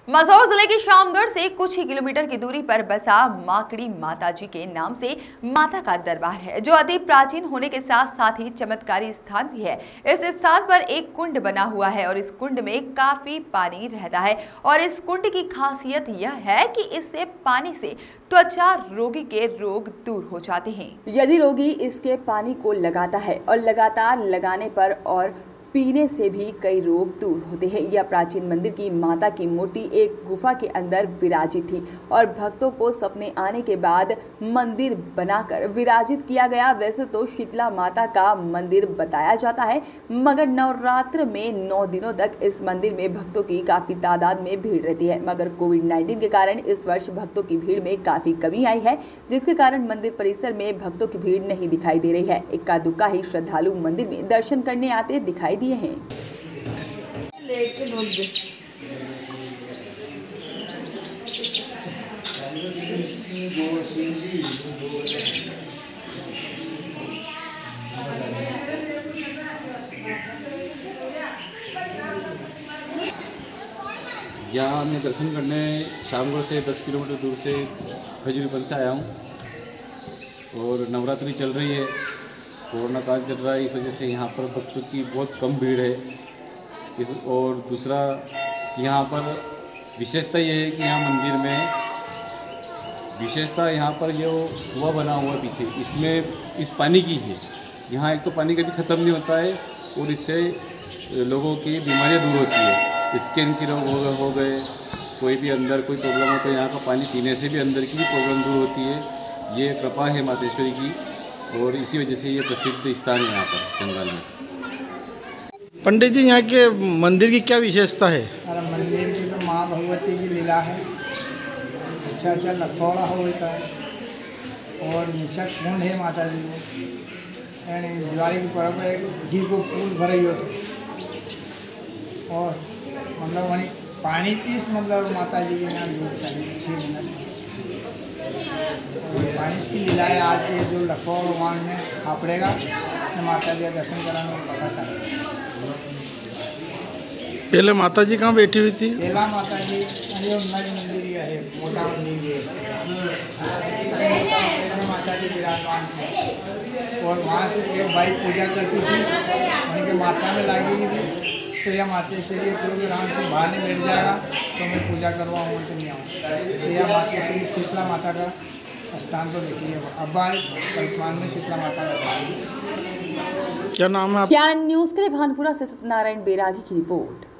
मंदसौर जिले के शामगढ़ से कुछ ही किलोमीटर की दूरी पर बसा माकड़ी माताजी के नाम से माता का दरबार है, जो अति प्राचीन होने के साथ साथ ही चमत्कारी स्थान भी है। इस स्थान पर एक कुंड बना हुआ है और इस कुंड में काफी पानी रहता है और इस कुंड की खासियत यह है कि इससे पानी से त्वचा रोगी के रोग दूर हो जाते हैं। यदि रोगी इसके पानी को लगाता है और लगातार लगाने पर और पीने से भी कई रोग दूर होते हैं। यह प्राचीन मंदिर की माता की मूर्ति एक गुफा के अंदर विराजित थी और भक्तों को सपने आने के बाद मंदिर बनाकर विराजित किया गया। वैसे तो शीतला माता का मंदिर बताया जाता है, मगर नवरात्र में 9 दिनों तक इस मंदिर में भक्तों की काफी तादाद में भीड़ रहती है। मगर कोविड-19 के कारण इस वर्ष भक्तों की भीड़ में काफी कमी आई है, जिसके कारण मंदिर परिसर में भक्तों की भीड़ नहीं दिखाई दे रही है। इक्का दुक्का ही श्रद्धालु मंदिर में दर्शन करने आते दिखाई दिए हैं। यहाँ मैं दर्शन करने शामगढ़ से 10 किलोमीटर दूर से खजूरीपन से आया हूँ और नवरात्रि चल रही है, कोरोना काल चल रहा है, इस वजह से यहाँ पर भक्तों की बहुत कम भीड़ है। और दूसरा यहाँ पर विशेषता ये है कि यहाँ मंदिर में विशेषता यहाँ पर जो कुआं बना हुआ है पीछे, इसमें इस पानी की है। यहाँ एक तो पानी कभी ख़त्म नहीं होता है और इससे लोगों की बीमारियाँ दूर होती है। स्किन की रोग हो गए, कोई भी अंदर कोई प्रॉब्लम हो तो यहाँ का पानी पीने से भी अंदर की भी प्रॉब्लम दूर होती है। ये कृपा है मातेश्वरी की और इसी वजह से ये प्रसिद्ध स्थान है यहाँ पर जंगल में। पंडित जी, यहाँ के मंदिर की क्या विशेषता है? अरे मंदिर की तो माँ भगवती की लीला है। अच्छा अच्छा लखौड़ा होता है और नीचे कुंड है माता जी को, यानी दिवाली की पर्व में घी को फूल भरे होते और मतलब वहीं पानी की मतलब माता जी के नाम जो चाहिए 6 मिनट पानी की लीला है। आज के जो लखौड़ वहाँ में हापड़ेगा तो माता जी का दर्शन कराने को पता चलेगा। पहले माता जी कहाँ बैठी हुई थी? पहला माता जी नज मंदिर है, मोटा मंदिर है, माता जी विराजमान थी और वहाँ से एक भाई पूजा करती थी, वहीं के माता में लगेगी थी तो यह मातेश्वरी प्रोग्राम की बाहर नहीं बैठ जाएगा तो मैं पूजा करवाऊँ तो नहीं आऊँ। तो यह मातेश्वरी शीतला माता का स्थान तो देखिए, अब वर्तमान में शीतला माता का स्थान। क्या नाम है? ज्ञान न्यूज़ के लिए भानपुरा से सत्यनारायण बैरागी की रिपोर्ट।